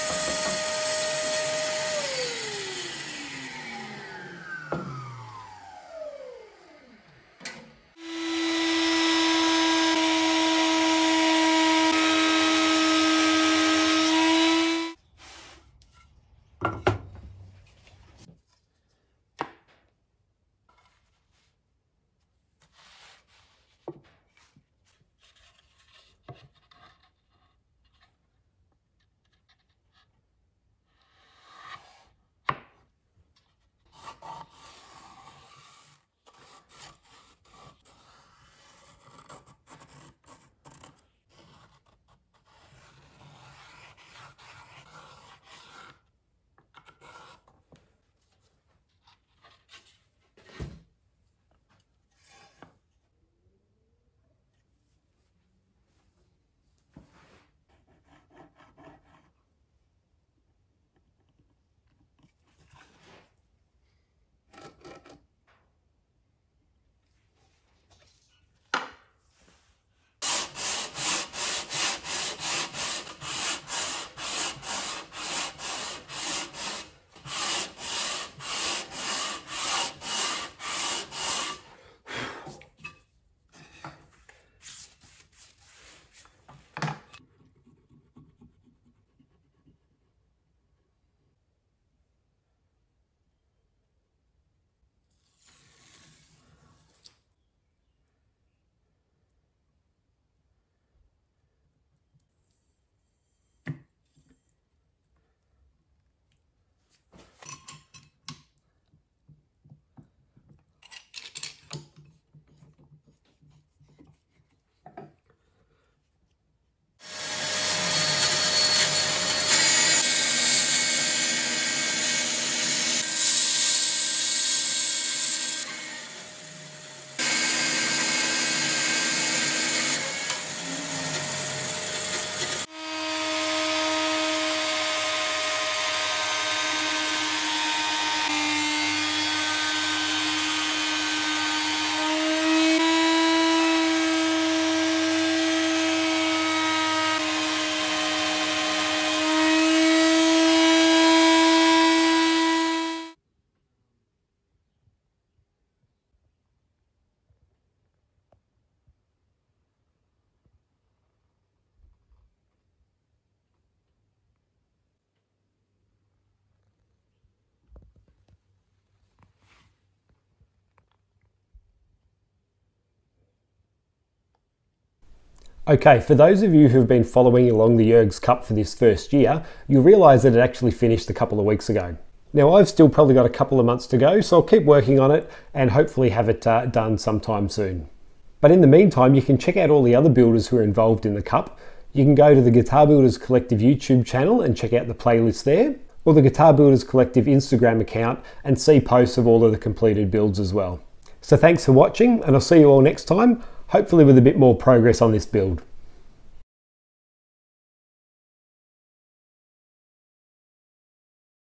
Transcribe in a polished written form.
Okay, for those of you who have been following along the Jurgs Cup for this first year, you'll realise that it actually finished a couple of weeks ago. Now I've still probably got a couple of months to go, so I'll keep working on it and hopefully have it done sometime soon. But in the meantime, you can check out all the other builders who are involved in the Cup. You can go to the Guitar Builders Collective YouTube channel and check out the playlist there, or the Guitar Builders Collective Instagram account and see posts of all of the completed builds as well. So thanks for watching, and I'll see you all next time, hopefully with a bit more progress on this build.